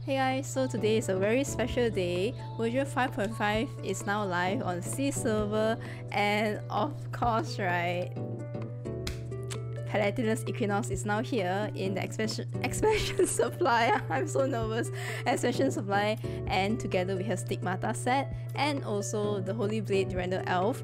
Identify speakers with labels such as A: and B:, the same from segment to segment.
A: Hey guys, so today is a very special day. Version 5.5 is now live on C server, and of course, right, Palatinus Equinox is now here in the expansion supply. I'm so nervous. Expansion supply, and together we have Stigmata set and also the Holy Blade Durandal Elf.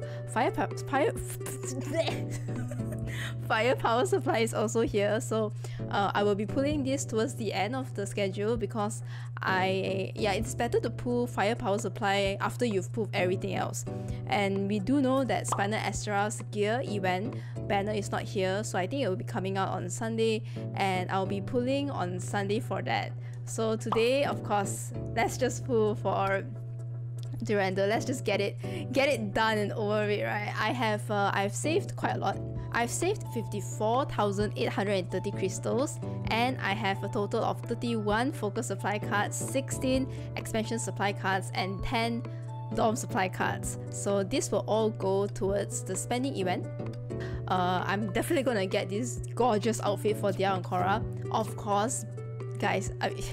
A: Firepower supply is also here, so I will be pulling this towards the end of the schedule because it's better to pull firepower supply after you've pulled everything else. And we do know that Spina Astra's gear event banner is not here, so I think it will be coming out on Sunday, and I'll be pulling on Sunday for that. So today, of course, let's just pull for Durandal. Let's just get it done and over with, right? I've saved quite a lot. I've saved 54,830 crystals, and I have a total of 31 focus supply cards, 16 expansion supply cards, and 10 dorm supply cards. So this will all go towards the spending event. I'm definitely gonna get this gorgeous outfit for Dia and Korra. Of course, guys,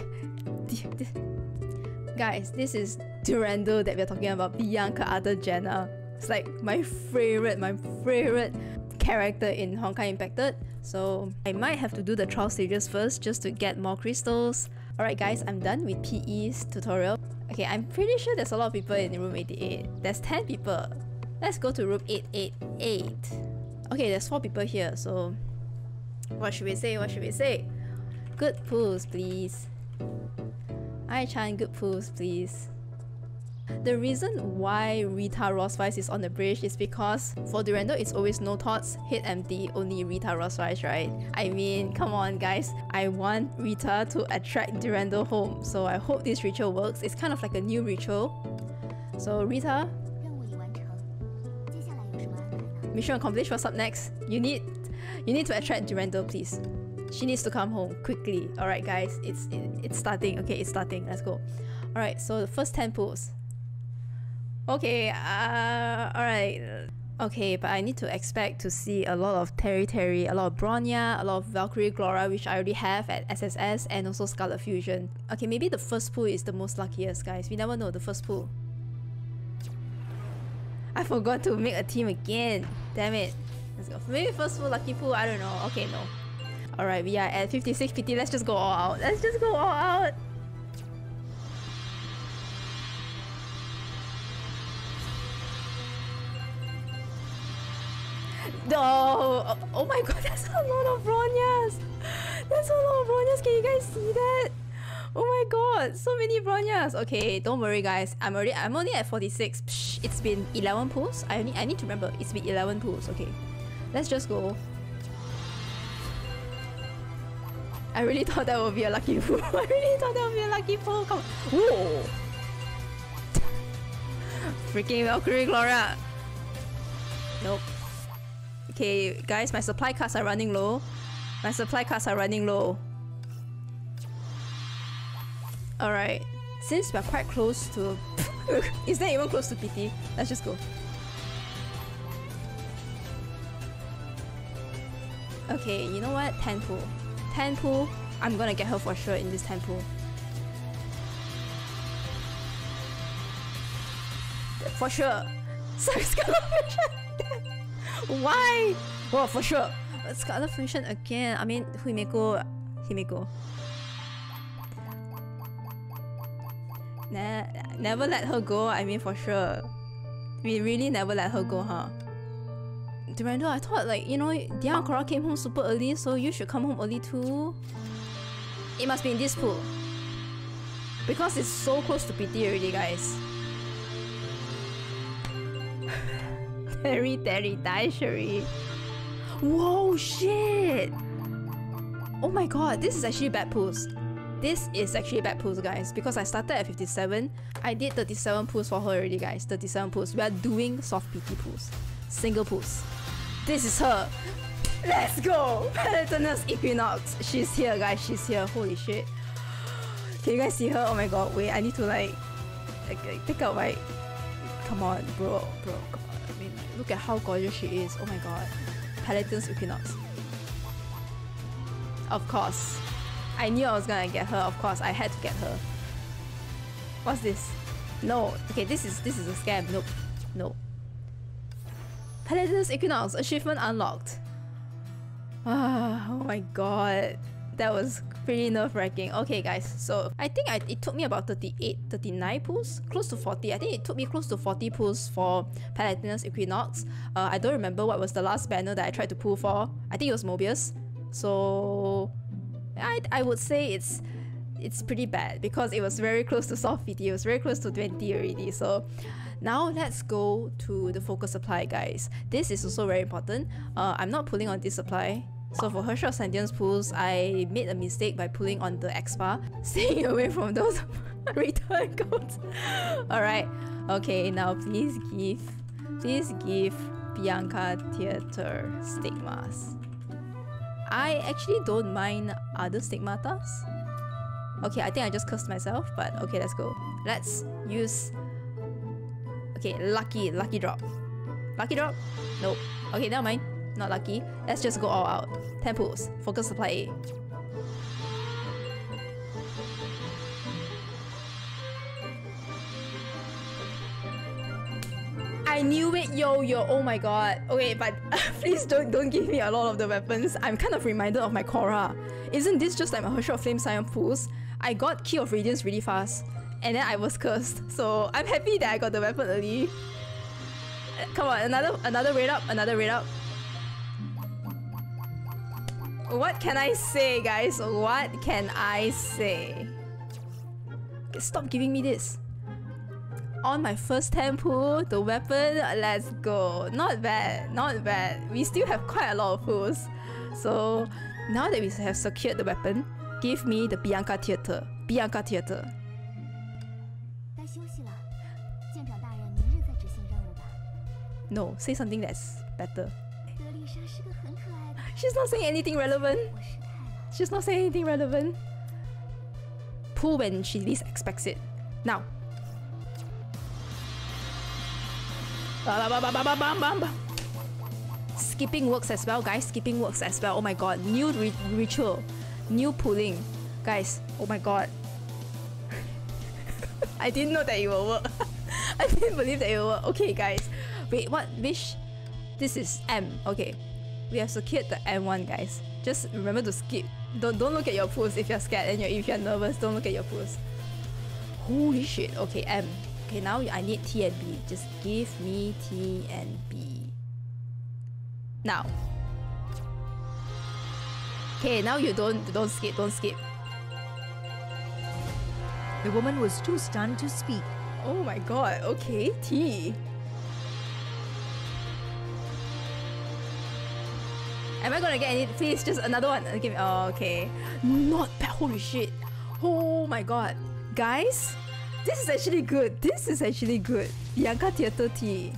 A: guys, this is Durandal that we're talking about, Bianca Ardern Janna. It's like my favorite character in Honkai Impacted. So I might have to do the trial stages first just to get more crystals. Alright guys, I'm done with PE's tutorial. Okay, I'm pretty sure there's a lot of people in room 88. There's 10 people. Let's go to room 888. Okay, there's 4 people here, so what should we say? Good pulls, please. Ai-chan, good pulls, please. The reason why Rita Rossvice is on the bridge is because for Durandal it's always no thoughts, head empty, only Rita Rossvice, right? I mean, come on guys, I want Rita to attract Durandal home, so I hope this ritual works. It's kind of like a new ritual. So Rita, mission accomplished. What's up next? You need to attract Durandal, please. She needs to come home quickly. Alright guys, it's starting. Okay, it's starting. Let's go. Alright, so the first 10 pulls. Okay, alright. Okay, but I need to expect to see a lot of Terry, a lot of Bronya, a lot of Valkyrie Glora, which I already have at SSS, and also Scarlet Fusion. Okay, maybe the first pull is the most luckiest, guys. We never know, the first pull. I forgot to make a team again. Damn it. Let's go. Maybe first pull, lucky pull, I don't know. Okay, no. Alright, we are at 56 PT. Let's just go all out. Let's just go all out. No! Oh my god, that's a lot of Bronyas! That's a lot of Bronyas, can you guys see that? Oh my god, so many Bronyas! Okay, don't worry guys, I'm only at 46. Psh, it's been 11 pulls? I need to remember, it's been 11 pulls, okay. Let's just go. I really thought that would be a lucky pull. I really thought that would be a lucky pull. Come on. Whoa! Freaking Valkyrie Glora! Nope. Okay, guys, my supply cards are running low. Alright, since we're quite close to... Is that even close to PT? Let's just go. Okay, you know what? 10 pull. 10 pull. I'm gonna get her for sure in this 10 pull. For sure. Sorry, Scarlet Fusion. Why? Well, for sure. Scarlet Fusion again. I mean, Himeko. Nah, never let her go. I mean, for sure. We really never let her go, huh? Durandal, I thought, like, you know, Dia and Korra came home super early, so you should come home early too. It must be in this pool. Because it's so close to PT already, guys. Terry, die, Shuri. Whoa, shit! Oh my god, this is actually bad pulls. This is actually bad pulls, guys. Because I started at 57. I did 37 pulls for her already, guys. 37 pulls. We are doing soft PT pulls. Single pulls. This is her. Let's go! Palatinus Equinox. She's here, guys. She's here. Holy shit. Can you guys see her? Oh my god, wait. I need to like take out my... Come on, bro. Come on. I mean, look at how gorgeous she is. Oh my god. Palatinus Equinox. Of course. I knew I was gonna get her, of course. I had to get her. What's this? No. Okay, this is a scam. Nope. No. Paladinus Equinox achievement unlocked. Ah, oh my god. That was pretty nerve-wracking. Okay guys, so I think it took me about 38, 39 pulls, close to 40. I think it took me close to 40 pulls for Paladinus Equinox. I don't remember what was the last banner that I tried to pull for. I think it was Mobius. So I would say it's pretty bad because it was very close to soft PT. It was very close to 20 already. So now let's go to the focus supply, guys. This is also very important. I'm not pulling on this supply. So for Herschel Sentience pulls, I made a mistake by pulling on the Expa, staying away from those return codes. Alright, okay, now please give Bianca Theatre Stigmas. I actually don't mind other Stigmatas. Okay, I think I just cursed myself, but okay, let's go. Let's use... Okay, lucky drop. Lucky drop? Nope. Okay, never mind. Not lucky. Let's just go all out. 10 pulls. Focus supply A. I knew it, yo. Oh my god. Okay, but please don't give me a lot of the weapons. I'm kind of reminded of my Korra. Isn't this just like my Herschel Flame Scion pulls? I got Key of Radiance really fast, and then I was cursed. So I'm happy that I got the weapon early. Come on, another raid up, another raid up. What can I say, guys? What can I say? Stop giving me this. On my first 10 pull, the weapon, let's go. Not bad, not bad. We still have quite a lot of pulls. So now that we have secured the weapon, give me the Bianca Theatre. Bianca Theatre. No, say something that's better. She's not saying anything relevant. She's not saying anything relevant. Pull when she least expects it. Now. Skipping works as well, guys. Skipping works as well. Oh my god. New ritual. New pulling. Guys, oh my god. I didn't know that it will work. I didn't believe that it will work. Okay, guys. Wait, what? Wish? This is M. Okay. We have secured the M1, guys. Just remember to skip. Don't look at your pulls if you're scared and if you're nervous. Don't look at your pulls. Holy shit. Okay, M. Okay, now I need T and B. Just give me T and B. Now. Okay, now you don't skip. Don't skip.
B: The woman was too stunned to speak.
A: Oh my god. Okay, T. Am I gonna get any? Please, just another one. Give me. Oh, okay. Not bad. Holy shit. Oh my god. Guys, this is actually good. This is actually good. Bianca Theatre T.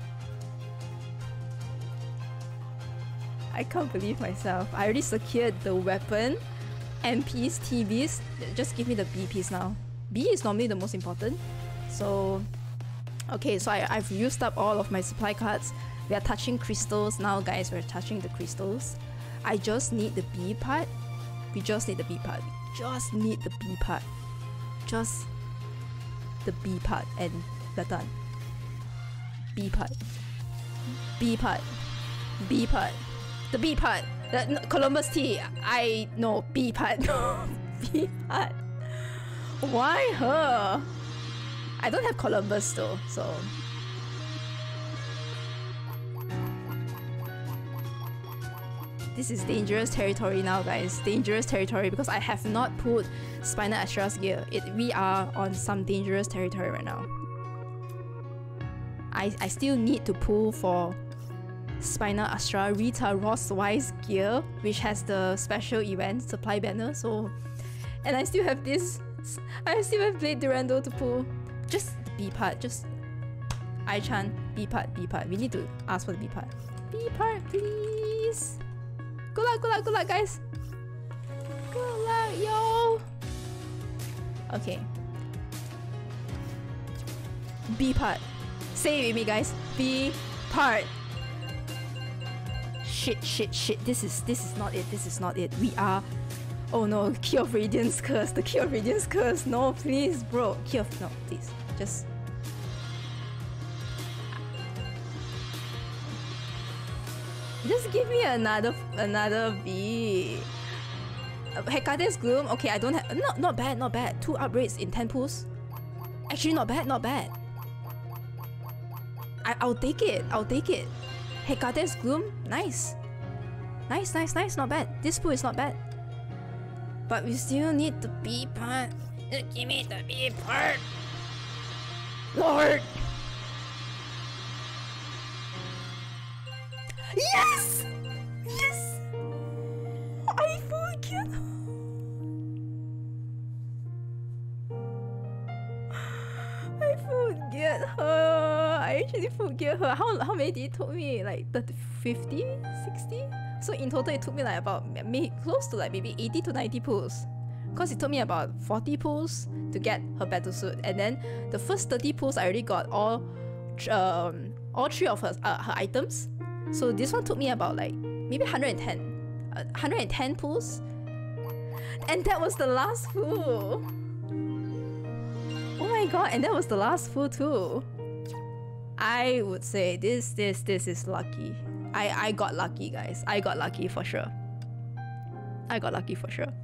A: I can't believe myself. I already secured the weapon. MPs, TBs. Just give me the B piece now. B is normally the most important. So, okay, so I've used up all of my supply cards. We are touching crystals now, guys. We're touching the crystals. I just need the B part. We just need the B part. We just need the B part. Just the B part, and we're done. B part. B part. B part. The B part. The Columbus T. I know B part. B part. Why her? I don't have Columbus though, so. This is dangerous territory now, guys. Dangerous territory because I have not pulled Spina Astra's gear. We are on some dangerous territory right now. I still need to pull for Spina Astra Rita Ross Wise gear, which has the special event supply banner. So, and I still have this. I still have Blade Durando to pull. Just the B part. Just I-chan B part. B part. We need to ask for the B part. B part, please. Good luck, good luck, good luck, guys. Good luck, yo. Okay. B part. Say it with me, guys. B part. Shit. This is not it. This is not it. We are Oh no, Key of Radiance curse. The Key of Radiance curse. No, please, bro. Key of... No, please. Just... Just give me another V. Hecate's Gloom. Okay, I don't have... Not bad, not bad. 2 upgrades in 10 pulls. Actually, not bad, not bad. I'll take it. I'll take it. Hecate's Gloom. Nice. Nice, nice, nice. Not bad. This pool is not bad. But we still need the B part. Give me the B part. Lord. Yes! Yes! I forget her. I forget her. I actually forget her. How many did it took me? Like 30, 50? 60? So in total it took me like about close to like maybe 80 to 90 pulls. Because it took me about 40 pulls to get her battlesuit. And then the first 30 pulls I already got all 3 of her items. So this one took me about like maybe 110 pulls, and that was the last pull. Oh my god! And that was the last pull too. I would say this is lucky. I got lucky, guys. I got lucky for sure. I got lucky for sure.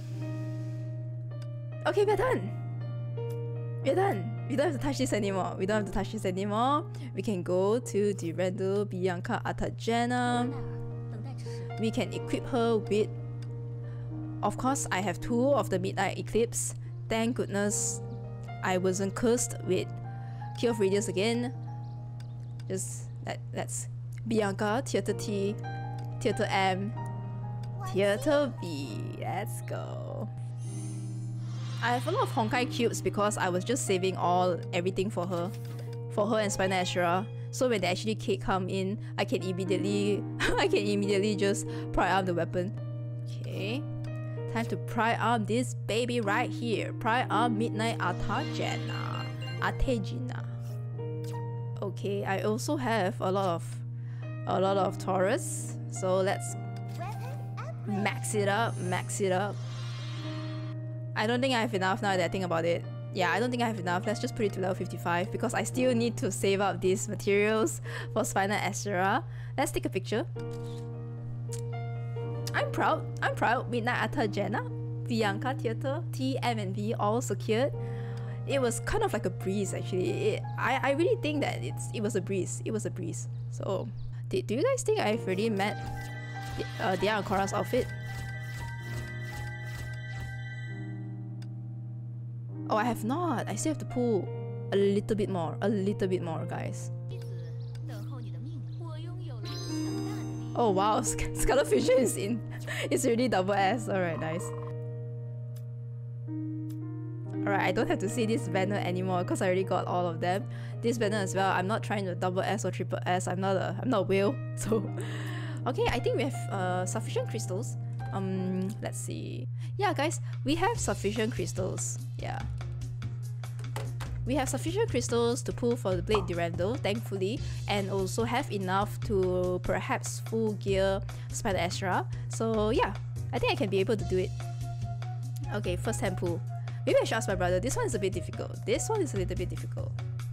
A: Okay, we're done. We're done. We don't have to touch this anymore. We don't have to touch this anymore. We can go to Durandal, Bianca, Artajana. We can equip her with... Of course, I have 2 of the Midnight Eclipse. Thank goodness I wasn't cursed with Key of Radiance again. Just let's... Bianca, Theater T, Theater M, Theater B. Let's go. I have a lot of Honkai cubes because I was just saving everything for her and Spina Ashera. So when they actually come in, I can immediately just pry arm the weapon. Okay, time to pry arm this baby right here. Pry arm Midnight Artajana. Okay, I also have a lot of Taurus. So let's max it up. I don't think I have enough now that I think about it. Yeah, I don't think I have enough. Let's just put it to level 55 because I still need to save up these materials for Spina Ashera. Let's take a picture. I'm proud. Midnight Artajana, Bianca Theater, T, M, and V all secured. It was kind of like a breeze actually. I really think that it was a breeze. It was a breeze. So, do you guys think I've already met Dia Akora's outfit? Oh, I have not. I still have to pull a little bit more, guys. Oh wow, Scarlet Fusion is in. It's already double S. Alright, nice. Alright, I don't have to see this banner anymore because I already got all of them. This banner as well. I'm not trying to double S or triple S. I'm not a whale. So, okay, I think we have sufficient crystals. Let's see. Yeah, guys, we have sufficient crystals. Yeah. We have sufficient crystals to pull for the Blade Durandal, thankfully, and also have enough to perhaps full gear Spina Ashera. So yeah, I think I can be able to do it. Okay, first hand pull. Maybe I should ask my brother. This one is a bit difficult. This one is a little bit difficult.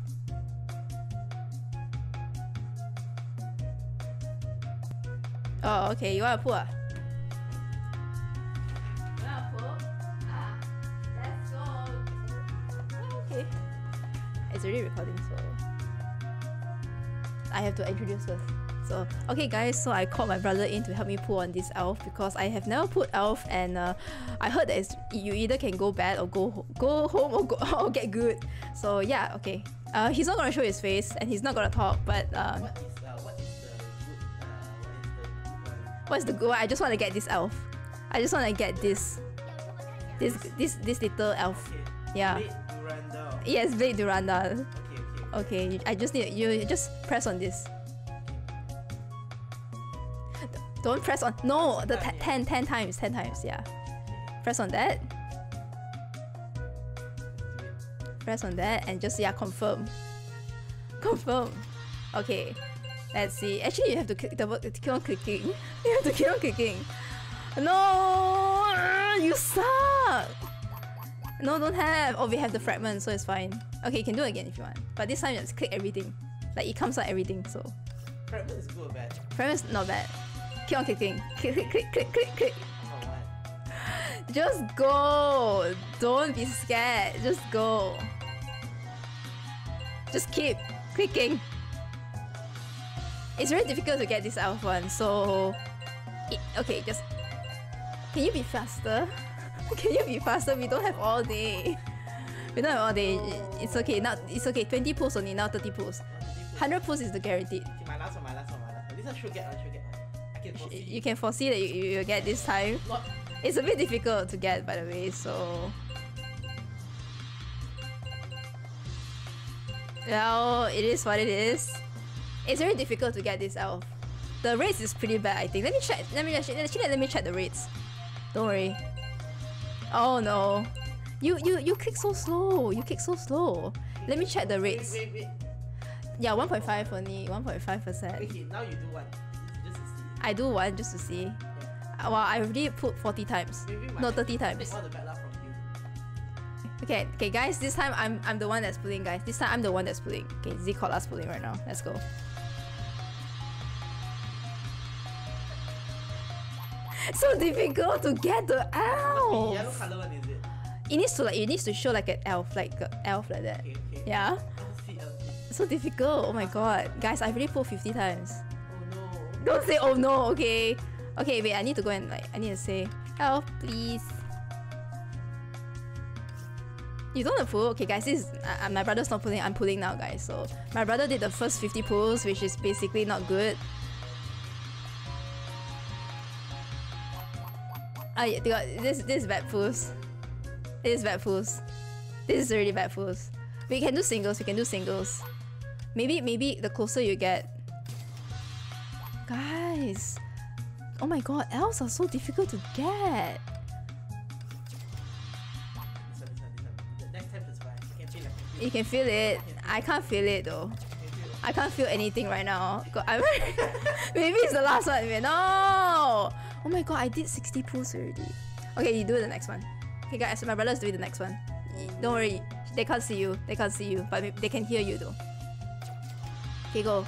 A: Oh, okay, you wanna pull? It's already recording, so I have to introduce first. So, okay guys, so I called my brother in to help me pull on this elf because I have never put elf, and I heard that you either can go bad or go home or get good. So yeah, okay. He's not gonna show his face and he's not gonna talk, but what's the good one? I just want to get this elf. I just want to get this little elf. Yeah. Yes, Blade Durandal. Okay, I just need you just press on this. Don't press on. No, the 10 times, yeah. Press on that. Press on that and just confirm. Confirm. Okay. Let's see. Actually, you have to keep on clicking. You have to keep on clicking. No. You suck! No, don't have. Oh, we have the fragment, so it's fine. Okay, you can do it again if you want. But this time, just click everything. Like, it comes out everything, so...
C: Fragment is good or bad?
A: Fragment's not bad. Keep on clicking. Click, click, click, click, click, click.
C: For what?
A: Just go! Don't be scared. Just go. Just keep clicking. It's very difficult to get this elf one, so... okay, just... Can you be faster? Can you be faster? We don't have all day. We don't have all day. It's okay. Now it's okay. 20 pulls only. Now 30 pulls. 100 pulls is the guaranteed.
C: Okay, my last one. This one should get one. I can foresee.
A: You can foresee that you get this time.
C: Not.
A: It's a bit difficult to get, by the way. So, well, it is what it is. It's very difficult to get this elf. The rates is pretty bad, I think. Let me check. Let me check the rates. Don't worry. Oh no. You click so slow. You click so slow. Let me check the rates.
C: Wait.
A: Yeah, 1.5 only. 1.5%.
C: Okay, now you do one. Just to see.
A: I do one just to see.
C: Yeah.
A: Well, I already put 40 times. No, 30 times.
C: Take all the bad luck from you.
A: Okay, guys. This time I'm the one that's pulling, guys. This time I'm the one that's pulling. Okay, Z Colla's pulling right now. Let's go. So difficult to get the elf.
C: Yellow color one is it?
A: It needs to show like an elf, like that.
C: Okay.
A: Yeah.
C: I'll see.
A: So difficult. Oh my god, guys! I've already pulled 50 times.
C: Oh no.
A: Don't say oh no. Okay. Okay, wait. I need to go and I need to say elf, please. You don't want to pull? Okay, guys. This is my brother's not pulling. I'm pulling now, guys. So my brother did the first 50 pulls, which is basically not good. This is bad pulls. This is bad pulls. This is already bad pulls. We can do singles. Maybe the closer you get. Guys. Oh my god, elves are so difficult to get.
C: This one. The next time is fine.
A: You can feel it. I can't feel it though. I can't feel anything right now. Maybe it's the last one. No! Oh my god, I did 60 pulls already. Okay, you do the next one. Okay guys, my brother's doing the next one. Don't worry, they can't see you. But they can hear you though. Okay, go.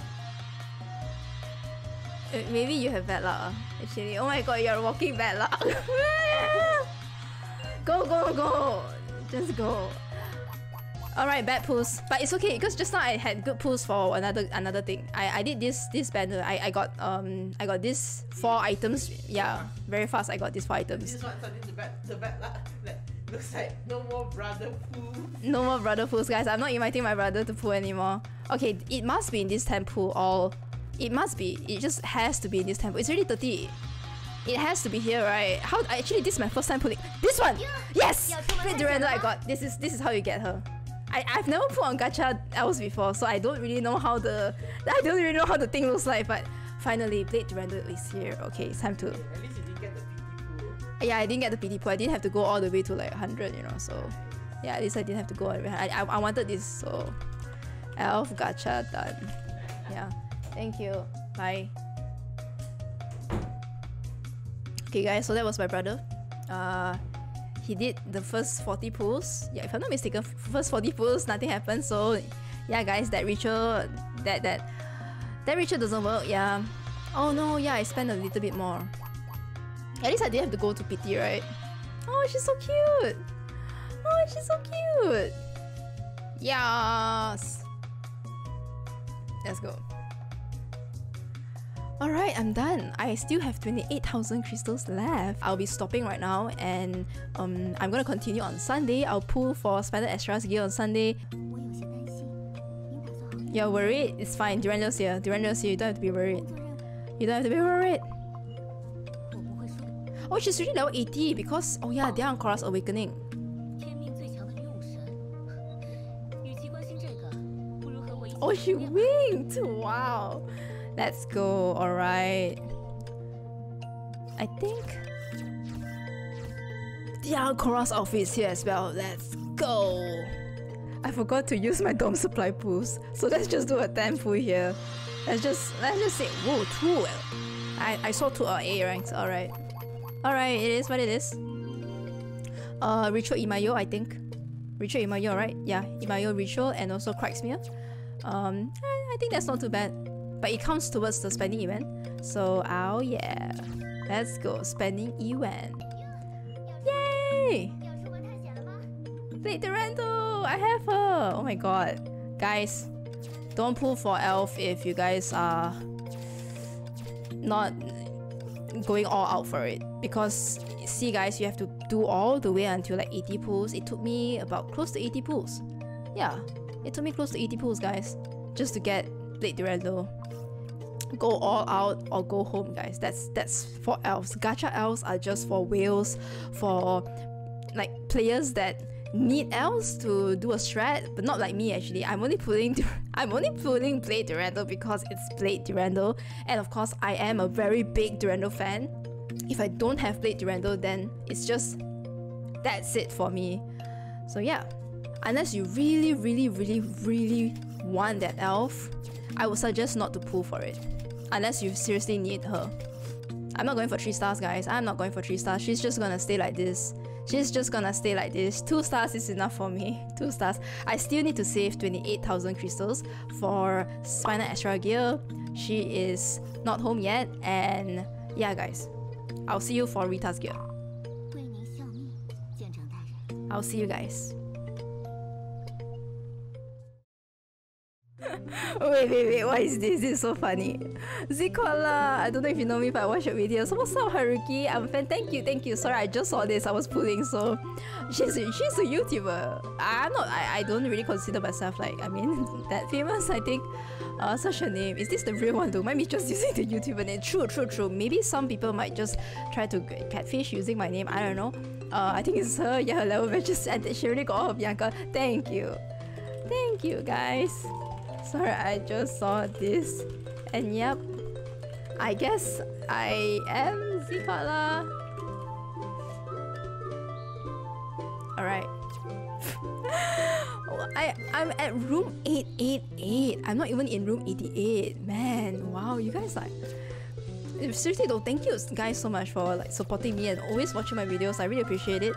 A: Maybe you have bad luck. Actually, oh my god, you're walking bad luck. Go. Just go. Alright, bad pulls. But it's okay, because just now I had good pulls for another thing. I did this banner. I got this 4 items. Yeah, very fast I got these 4 items.
C: This one something the bad luck. Looks like no more brother pulls.
A: No more brother pulls, guys. I'm not inviting my brother to pull anymore. Okay, it must be in this temple or it must be. It just has to be in this temple. It's already 30. It has to be here, right? Actually, this is my first time pulling. This one! Yes! Great Durando I got. This is how you get her. I've never put on gacha else before, so I don't really know how the thing looks like. But finally, Blade Durando is here. Okay, it's time to.
C: At least you didn't get the PT pool.
A: Yeah, I didn't get the PT pool. I didn't have to go all the way to like 100, you know. So yeah, at least I didn't have to go all the way. I wanted this, so elf gacha done. Yeah, thank you. Bye. Okay, guys. So that was my brother. He did the first 40 pulls. Yeah, if I'm not mistaken, first 40 pulls, nothing happened. So, yeah, guys, that ritual, that ritual doesn't work. Yeah. Oh no, yeah, I spent a little bit more. At least I didn't have to go to PT, right? Oh, she's so cute. Oh, she's so cute. Yes. Let's go. Alright, I'm done. I still have 28,000 crystals left. I'll be stopping right now and I'm gonna continue on Sunday. I'll pull for Spider Astra's gear on Sunday. You're worried? It's fine. Durando's here. You don't have to be worried. Oh, she's really level 80 because... Oh yeah, they're on Korra's Awakening. Oh, she winked! Wow! Let's go, alright. I think... Yeah, Korra's outfit is here as well. Let's go! I forgot to use my Dome Supply pools, so let's just do a 10 pool here. Let's just say, whoa, 2! I saw 2 A ranks, alright. Alright, it is what it is. Ritual Imayo, I think. Ritual Imayo, right? Yeah, Imayo Ritual and also Cracksmere. I think that's not too bad. But it counts towards the spending event. So, oh yeah. Let's go. Spending event. Yay! Blade Durando! I have her! Oh my god. Guys, don't pull for Elf if you guys are not going all out for it. Because, see guys, you have to do all the way until like 80 pulls. It took me about close to 80 pulls. Yeah, it took me close to 80 pulls, guys. Just to get Blade Durando. Go all out or go home, guys. That's for elves. Gacha elves are just for whales, for like players that need elves to do a strat, but not like me actually. I'm only pulling Blade Durando because it's Blade Durando, and of course I am a very big Durando fan. If I don't have Blade Durando, then it's just that's it for me. So yeah, unless you really want that elf, I would suggest not to pull for it. Unless you seriously need her. I'm not going for 3 stars, guys. I'm not going for 3 stars. She's just gonna stay like this. She's just gonna stay like this. 2 stars is enough for me. 2 stars. I still need to save 28,000 crystals for Spinal Extra gear. She is not home yet. And yeah, guys. I'll see you for Rita's gear. I'll see you guys. Wait, what is this? This is so funny. Zikola, I don't know if you know me, but I watch your videos. So what's up, Haruki? I'm a fan. Thank you. Sorry, I just saw this. I was pulling, so she's a YouTuber. I don't really consider myself like, that famous, I think. Such a name. Is this the real one though? Might be just using the YouTuber name. True. Maybe some people might just try to catfish using my name. I don't know. I think it's her. Yeah, her level just said that she already got off Bianca. Thank you, guys. Sorry, I just saw this. And yep, I guess I am Zikola. Alright. I'm at room 888. I'm not even in room 88. Man, wow, you guys like... Seriously though, thank you guys so much for like supporting me and always watching my videos. I really appreciate it.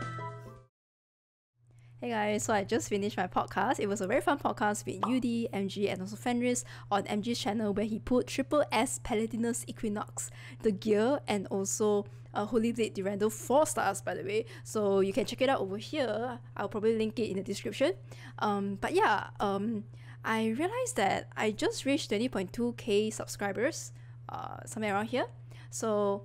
A: Hey guys, so I just finished my podcast. It was a very fun podcast with UD, MG and also Fenris on MG's channel where he put Triple S Paladinus Equinox, the gear, and also Holy Blade Durando 4 stars by the way. So you can check it out over here. I'll probably link it in the description. But yeah, I realized that I just reached 20.2k subscribers, somewhere around here. So,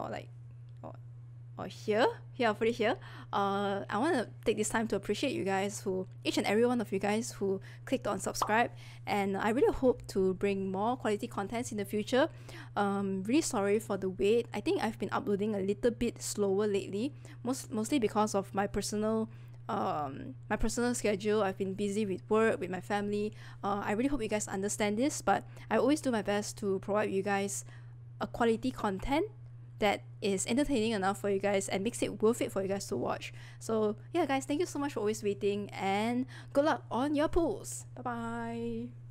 A: or here, I'll put it here. I want to take this time to appreciate you guys each and every one of you guys who clicked on subscribe, and I really hope to bring more quality contents in the future. Really sorry for the wait. I think I've been uploading a little bit slower lately, mostly because of my personal schedule. I've been busy with work, with my family. I really hope you guys understand this, but I always do my best to provide you guys a quality content that is entertaining enough for you guys and makes it worth it for you guys to watch. So yeah guys, thank you so much for always waiting, and good luck on your pulls. Bye bye.